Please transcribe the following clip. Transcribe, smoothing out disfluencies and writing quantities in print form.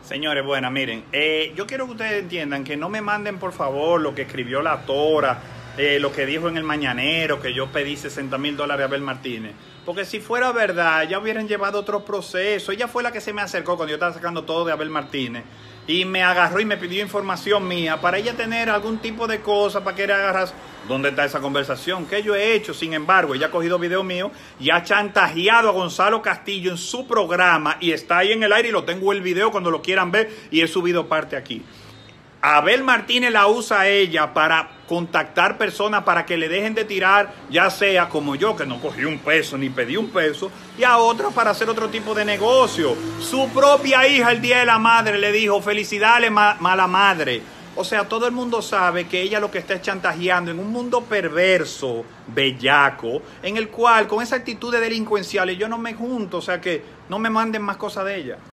Señores, buenas, miren, yo quiero que ustedes entiendan que no me manden por favor lo que escribió la Tora, lo que dijo en el Mañanero, que yo pedí $60,000 a Abel Martínez. Porque si fuera verdad, ya hubieran llevado otro proceso. Ella fue la que se me acercó cuando yo estaba sacando todo de Abel Martínez. Y me agarró y me pidió información mía para ella tener algún tipo de cosa para que ella agarras. ¿Dónde está esa conversación? ¿Qué yo he hecho? Sin embargo, ella ha cogido video mío y ha chantajeado a Gonzalo Castillo en su programa y está ahí en el aire y lo tengo el video cuando lo quieran ver y he subido parte aquí. Abel Martínez la usa a ella para contactar personas para que le dejen de tirar, ya sea como yo, que no cogí un peso ni pedí un peso, y a otros para hacer otro tipo de negocio. Su propia hija el Día de la Madre le dijo, felicidades mala madre. O sea, todo el mundo sabe que ella lo que está es chantajeando en un mundo perverso, bellaco, en el cual con esa actitud de delincuenciales yo no me junto, o sea que no me manden más cosas de ella.